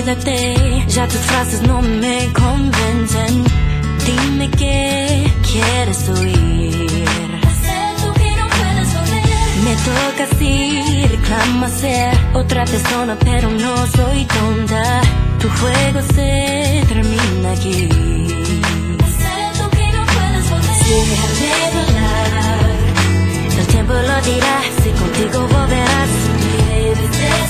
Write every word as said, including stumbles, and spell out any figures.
olvídate, ya tus frases no me convencen. Dime qué quieres oír. Acepto que no puedes volver. Me toca así, reclama ser otra persona, pero no soy tonta. Tu juego se termina aquí. Acepto que no puedes volver. Deja de volar, el tiempo lo dirá, si contigo volverás. Debes de